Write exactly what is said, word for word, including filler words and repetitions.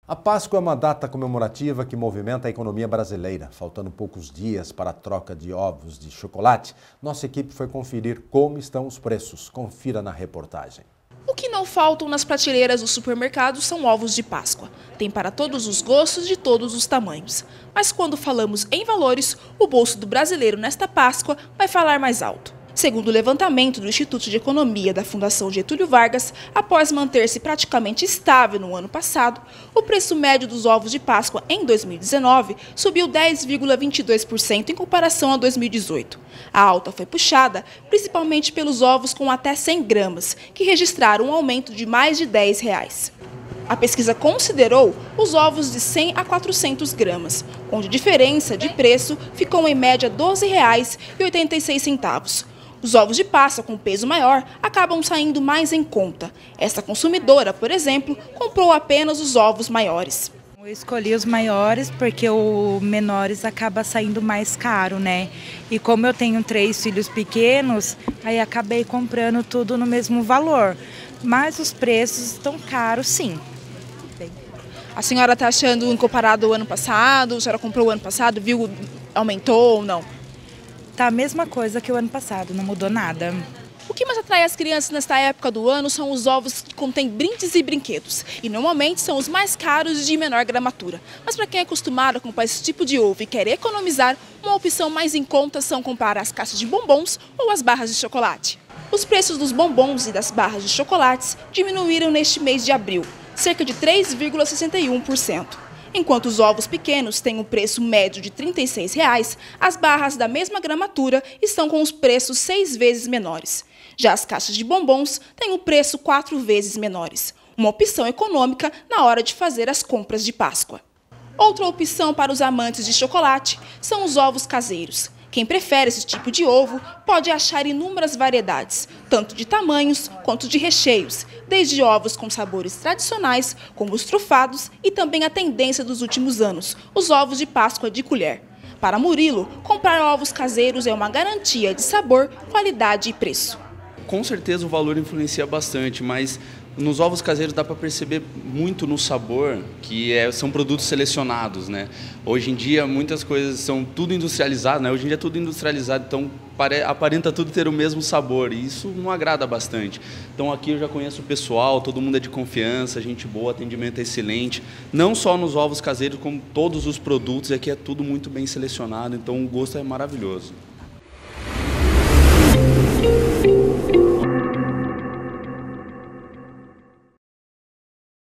A Páscoa é uma data comemorativa que movimenta a economia brasileira. Faltando poucos dias para a troca de ovos de chocolate, nossa equipe foi conferir como estão os preços. Confira na reportagem. O que não faltam nas prateleiras dos supermercados são ovos de Páscoa. Tem para todos os gostos, de todos os tamanhos. Mas quando falamos em valores, o bolso do brasileiro nesta Páscoa vai falar mais alto. Segundo o levantamento do Instituto de Economia da Fundação Getúlio Vargas, após manter-se praticamente estável no ano passado, o preço médio dos ovos de Páscoa em dois mil e dezenove subiu dez vírgula vinte e dois por cento em comparação a dois mil e dezoito. A alta foi puxada principalmente pelos ovos com até cem gramas, que registraram um aumento de mais de dez reais. A pesquisa considerou os ovos de cem a quatrocentos gramas, onde a diferença de preço ficou em média doze reais e oitenta e seis centavos. Os ovos de Páscoa com peso maior acabam saindo mais em conta. Esta consumidora, por exemplo, comprou apenas os ovos maiores. Eu escolhi os maiores porque os menores acaba saindo mais caro, né? E como eu tenho três filhos pequenos, aí acabei comprando tudo no mesmo valor. Mas os preços estão caros, sim. A senhora está achando, comparado ao ano passado, a senhora comprou o ano passado, viu, aumentou ou não? Tá a mesma coisa que o ano passado, não mudou nada. O que mais atrai as crianças nesta época do ano são os ovos que contêm brindes e brinquedos. E normalmente são os mais caros e de menor gramatura. Mas para quem é acostumado a comprar esse tipo de ovo e quer economizar, uma opção mais em conta são comprar as caixas de bombons ou as barras de chocolate. Os preços dos bombons e das barras de chocolates diminuíram neste mês de abril, cerca de três vírgula sessenta e um por cento. Enquanto os ovos pequenos têm um preço médio de trinta e seis reais, as barras da mesma gramatura estão com os preços seis vezes menores. Já as caixas de bombons têm o preço quatro vezes menores. Uma opção econômica na hora de fazer as compras de Páscoa. Outra opção para os amantes de chocolate são os ovos caseiros. Quem prefere esse tipo de ovo pode achar inúmeras variedades, tanto de tamanhos quanto de recheios, desde ovos com sabores tradicionais, como os trufados, e também a tendência dos últimos anos, os ovos de Páscoa de colher. Para Murilo, comprar ovos caseiros é uma garantia de sabor, qualidade e preço. Com certeza o valor influencia bastante, mas nos ovos caseiros dá para perceber muito no sabor que é, são produtos selecionados, né? Hoje em dia muitas coisas são tudo industrializado, né? Hoje em dia é tudo industrializado, então pare, aparenta tudo ter o mesmo sabor e isso não agrada bastante. Então aqui eu já conheço o pessoal, todo mundo é de confiança, gente boa, atendimento é excelente. Não só nos ovos caseiros, como todos os produtos, aqui é tudo muito bem selecionado, então o gosto é maravilhoso.